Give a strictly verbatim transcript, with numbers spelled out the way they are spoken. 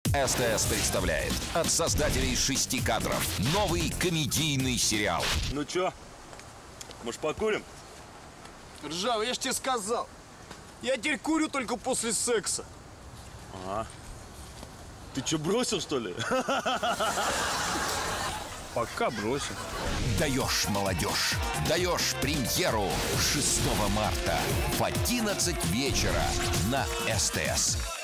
СТС представляет от создателей шести кадров новый комедийный сериал. Ну чё, может покурим? Ржавый, я ж тебе сказал. Я теперь курю только после секса. Ага. Ты чё, бросил, что ли? Пока бросил. Даешь молодежь. Даешь премьеру шестого марта в одиннадцать вечера на СТС.